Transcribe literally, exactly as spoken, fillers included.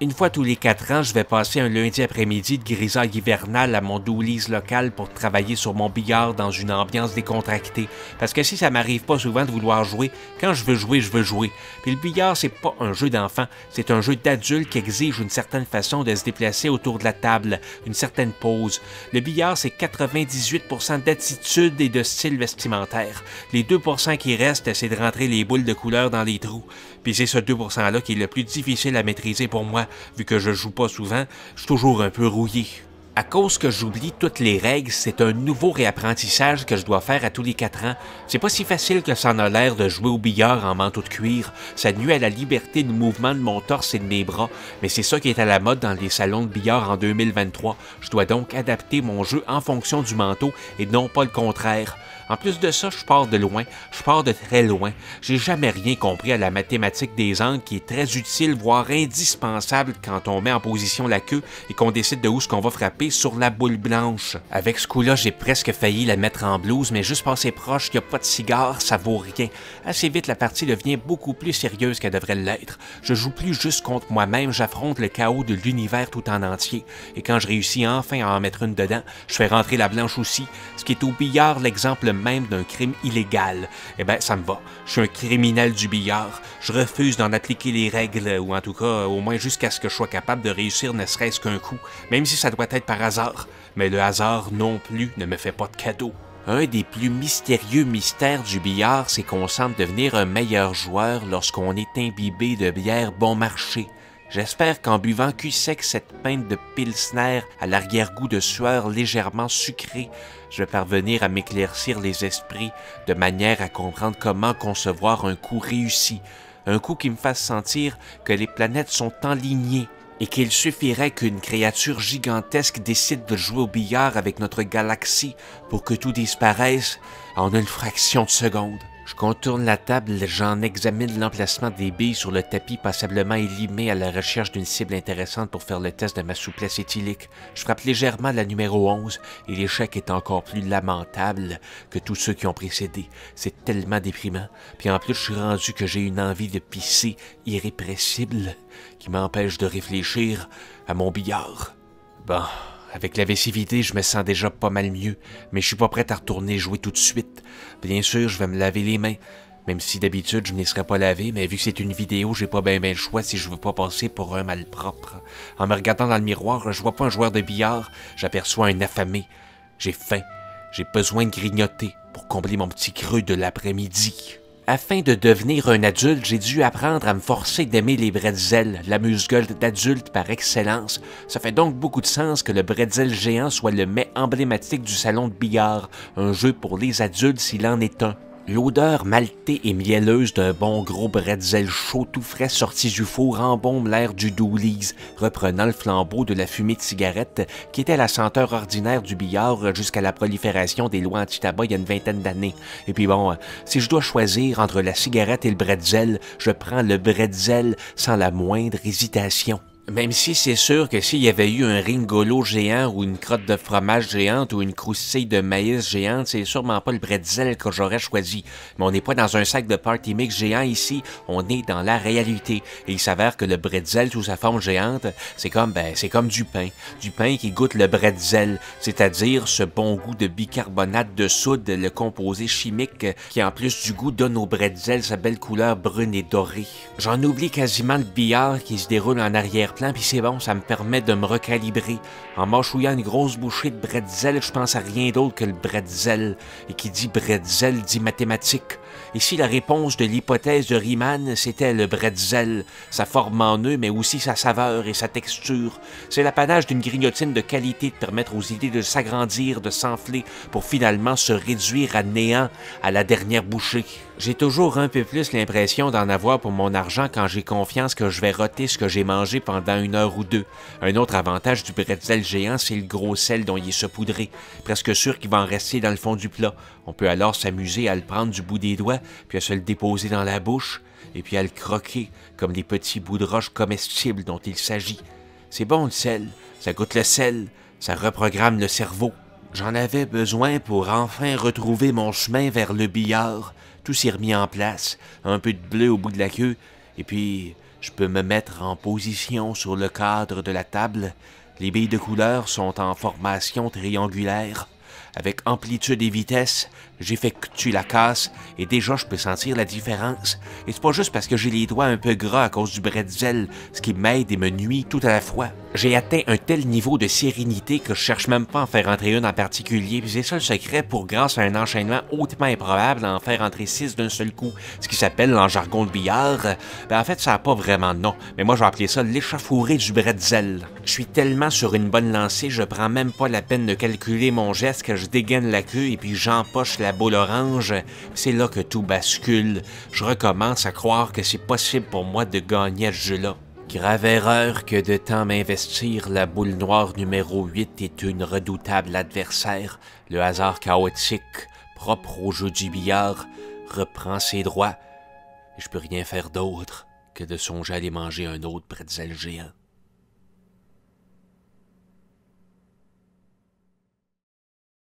Une fois tous les quatre ans, je vais passer un lundi après-midi de grisaille hivernale à mon doulise local pour travailler sur mon billard dans une ambiance décontractée. Parce que si ça m'arrive pas souvent de vouloir jouer, quand je veux jouer, je veux jouer. Puis le billard, c'est pas un jeu d'enfant, c'est un jeu d'adulte qui exige une certaine façon de se déplacer autour de la table, une certaine pose. Le billard, c'est quatre-vingt-dix-huit pour cent d'attitude et de style vestimentaire. Les deux pour cent qui restent, c'est de rentrer les boules de couleur dans les trous. Puis c'est ce deux pour cent-là qui est le plus difficile à maîtriser pour moi. Vu que je joue pas souvent, je suis toujours un peu rouillé. À cause que j'oublie toutes les règles, c'est un nouveau réapprentissage que je dois faire à tous les quatre ans. C'est pas si facile que ça en a l'air de jouer au billard en manteau de cuir. Ça nuit à la liberté de mouvement de mon torse et de mes bras, mais c'est ça qui est à la mode dans les salons de billard en deux mille vingt-trois. Je dois donc adapter mon jeu en fonction du manteau et non pas le contraire. En plus de ça, je pars de loin, je pars de très loin. J'ai jamais rien compris à la mathématique des angles qui est très utile, voire indispensable quand on met en position la queue et qu'on décide de où ce qu'on va frapper sur la boule blanche. Avec ce coup-là, j'ai presque failli la mettre en blouse, mais juste passer proche, il n'y a pas de cigare, ça vaut rien. Assez vite, la partie devient beaucoup plus sérieuse qu'elle devrait l'être. Je joue plus juste contre moi-même, j'affronte le chaos de l'univers tout en entier. Et quand je réussis enfin à en mettre une dedans, je fais rentrer la blanche aussi, ce qui est au billard l'exemple même d'un crime illégal. Eh ben, ça me va. Je suis un criminel du billard. Je refuse d'en appliquer les règles, ou en tout cas, au moins jusqu'à ce que je sois capable de réussir ne serait-ce qu'un coup, même si ça doit être par hasard. Mais le hasard non plus ne me fait pas de cadeau. Un des plus mystérieux mystères du billard, c'est qu'on semble devenir un meilleur joueur lorsqu'on est imbibé de bière bon marché. J'espère qu'en buvant cul sec cette pinte de pilsner à l'arrière-goût de sueur légèrement sucrée, je vais parvenir à m'éclaircir les esprits de manière à comprendre comment concevoir un coup réussi, un coup qui me fasse sentir que les planètes sont alignées et qu'il suffirait qu'une créature gigantesque décide de jouer au billard avec notre galaxie pour que tout disparaisse en une fraction de seconde. Je contourne la table, j'en examine l'emplacement des billes sur le tapis passablement élimé à la recherche d'une cible intéressante pour faire le test de ma souplesse éthylique. Je frappe légèrement la numéro onze et l'échec est encore plus lamentable que tous ceux qui ont précédé. C'est tellement déprimant. Puis en plus, je suis rendu que j'ai une envie de pisser irrépressible qui m'empêche de réfléchir à mon billard. Bon... Avec la vessie vidée, je me sens déjà pas mal mieux, mais je suis pas prêt à retourner jouer tout de suite. Bien sûr, je vais me laver les mains, même si d'habitude je ne les serais pas lavé, mais vu que c'est une vidéo, j'ai pas bien ben le choix si je veux pas passer pour un malpropre. En me regardant dans le miroir, je vois pas un joueur de billard, j'aperçois un affamé. J'ai faim, j'ai besoin de grignoter pour combler mon petit creux de l'après-midi. Afin de devenir un adulte, j'ai dû apprendre à me forcer d'aimer les bretzels, l'amuse-gueule d'adulte par excellence. Ça fait donc beaucoup de sens que le bretzel géant soit le mets emblématique du salon de billard, un jeu pour les adultes s'il en est un. L'odeur maltée et mielleuse d'un bon gros bretzel chaud tout frais sorti du four embaume l'air du doulise, reprenant le flambeau de la fumée de cigarette qui était la senteur ordinaire du billard jusqu'à la prolifération des lois anti-tabac il y a une vingtaine d'années. Et puis bon, si je dois choisir entre la cigarette et le bretzel, je prends le bretzel sans la moindre hésitation. Même si c'est sûr que s'il y avait eu un ringolo géant ou une crotte de fromage géante ou une croustille de maïs géante, c'est sûrement pas le bretzel que j'aurais choisi. Mais on n'est pas dans un sac de party mix géant ici, on est dans la réalité. Et il s'avère que le bretzel sous sa forme géante, c'est comme, ben, c'est comme du pain. Du pain qui goûte le bretzel, c'est-à-dire ce bon goût de bicarbonate de soude, le composé chimique qui en plus du goût donne au bretzel sa belle couleur brune et dorée. J'en oublie quasiment le billard qui se déroule en arrière plan, puis c'est bon, ça me permet de me recalibrer. En mâchouillant une grosse bouchée de bretzel, je pense à rien d'autre que le bretzel. Et qui dit bretzel dit mathématiques. Ici, la réponse de l'hypothèse de Riemann, c'était le bretzel, sa forme en nœud, mais aussi sa saveur et sa texture. C'est l'apanage d'une grignotine de qualité de permettre aux idées de s'agrandir, de s'enfler, pour finalement se réduire à néant à la dernière bouchée. J'ai toujours un peu plus l'impression d'en avoir pour mon argent quand j'ai confiance que je vais roter ce que j'ai mangé pendant une heure ou deux. Un autre avantage du bretzel géant, c'est le gros sel dont il est saupoudré. Presque sûr qu'il va en rester dans le fond du plat. On peut alors s'amuser à le prendre du bout des doigts, puis à se le déposer dans la bouche, et puis à le croquer comme les petits bouts de roche comestibles dont il s'agit. C'est bon le sel, ça goûte le sel, ça reprogramme le cerveau. J'en avais besoin pour enfin retrouver mon chemin vers le billard. Tout s'est remis en place, un peu de bleu au bout de la queue, et puis Je peux me mettre en position sur le cadre de la table. Les billes de couleur sont en formation triangulaire. Avec amplitude et vitesse, j'effectue la casse et déjà je peux sentir la différence. Et c'est pas juste parce que j'ai les doigts un peu gras à cause du bretzel, ce qui m'aide et me nuit tout à la fois. J'ai atteint un tel niveau de sérénité que je cherche même pas à en faire entrer une en particulier, puis c'est ça le secret pour, grâce à un enchaînement hautement improbable, en faire entrer six d'un seul coup, ce qui s'appelle en jargon de billard. Ben en fait, ça n'a pas vraiment de nom, mais moi je vais appeler ça l'échauffourée du bretzel. Je suis tellement sur une bonne lancée, je prends même pas la peine de calculer mon geste que je dégaine la queue et puis j'empoche la boule orange. C'est là que tout bascule. Je recommence à croire que c'est possible pour moi de gagner à ce jeu-là. Grave erreur que de tant m'investir, la boule noire numéro huit est une redoutable adversaire. Le hasard chaotique, propre au jeu du billard, reprend ses droits. Et je peux rien faire d'autre que de songer à aller manger un autre bretzel géant.